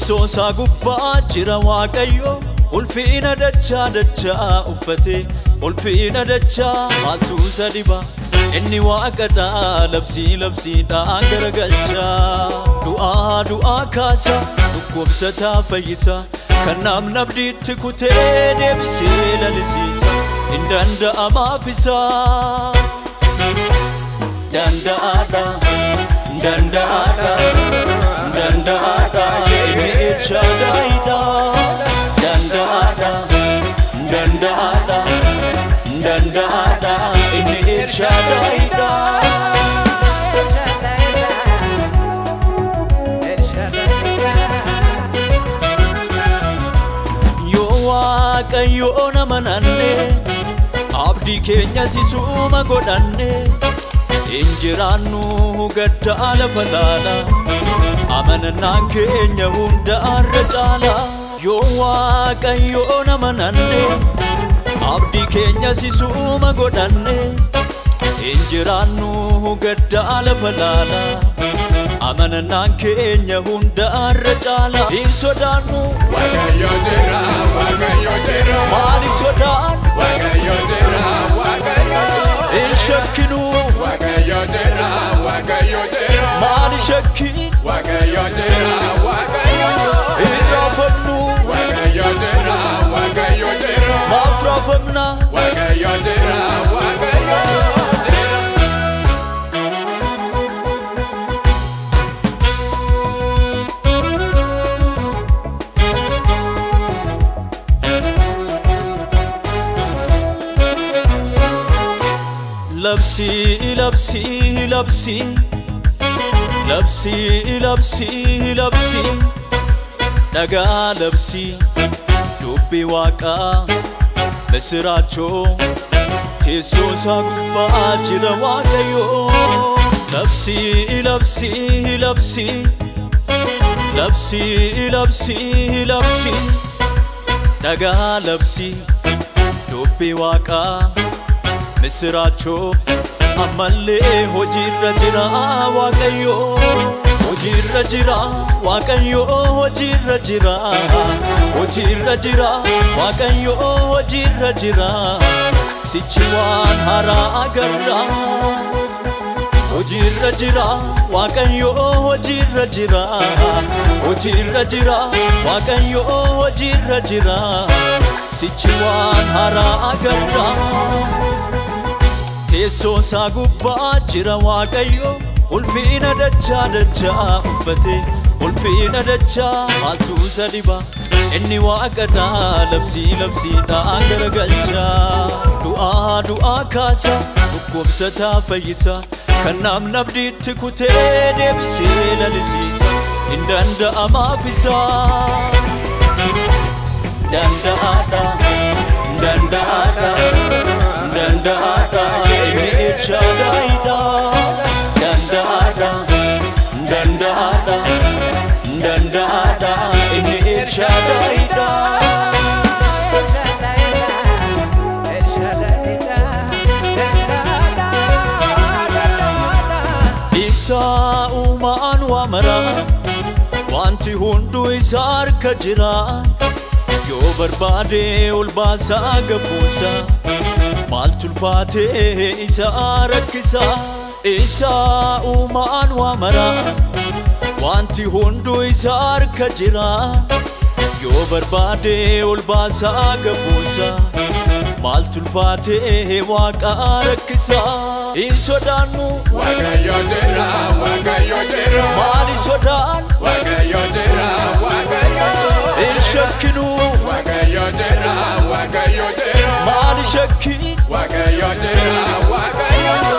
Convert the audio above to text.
Teessoo isaa gubbaa jira Waaqayyo ulfina dachaa uffate ulfina dachaa maaltu isa dhiba inni Waaqadha labsiidhaan garagalcha du'aa kaasa dhukkubsataa fayyisa kan namni abdiitti kutee deebisee lalisiisa hin danda'amaaf isa danda'aadha inni Shaddaiidha danda'aadha inni Shaddaiidha yoo Waaqayyo nama nanne abdii keenya sisuma godhanne injiraannu gaddaa lafa laala amanannaan keenya hundaarra caala yoo Waaqayyo nama nanne abdii keenya sisuma godhanne injiraannu gaddaa lafa laala amanannaan keenya hundaarra caala hin sodaannu Waaqayyo jira maali sodaan Waaqayyo jira hin shakkinu Waaqayyo jira maali shakkiin Waaqayyo jira hin raafamnu Waaqayyo jira maaf raafamna Waaqayyo jira labsi dhagaa labsi dubbii Waaqaa misiraachoo teessoo isaa gubbaa jira Waaqayyo labsi dhagaa labsi dubbii Waaqaa misiraachoo ammallee hojiirra jira Waaqayyo hojiirra jira Waaqayyo hojiirra jira Waaqayyo hojiirra jira sichi waan haaraa agarra hojiirra jira Waaqayyo hojiirra jira Waaqayyo hojiirra jira sichi waan haaraa agarra teessoo isaa gubbaa jira Waaqayyo ulfina dachaa uffate ulfina dachaa maaltu isa dhiba inni Waaqadha labsiidhaan garagalcha du'aa kaasa dhukkubsataa fayyisa kan namni abdiitti kutee deebisee lalisiisa hin danda'amaaf isa danda'aadha inni Shaddaiidha danda'aadha inni Shaddaiidha isa uumaan waamara wanti hunduu isa harka jira yoo barbaade ol baasaa gabbuusa maaltu ulfaatee isa rakkisa isa uumaan waamara wanti hunduu isa harka jira yoo barbaade ol baasaa gabbuusa maaltu ulfaatee Waaqa rakkisa hin sodaannu Waaqayyo jira maali sodaan Waaqayyo jira hin shakkinu Waaqayyo jira maali shakkiin Waaqayyo jira